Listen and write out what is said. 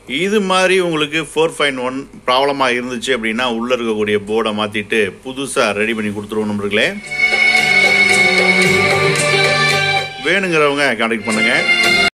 இது மாதிரி உங்களுக்கு 4.1 ப்ராப்ளமாக இருந்துச்சு அப்படின்னா உள்ளே இருக்கக்கூடிய போர்டை மாற்றிட்டு புதுசாக ரெடி பண்ணி கொடுத்துருவோம் நண்பர்களே. வேணுங்கிறவங்க கான்டாக்ட் பண்ணுங்கள்.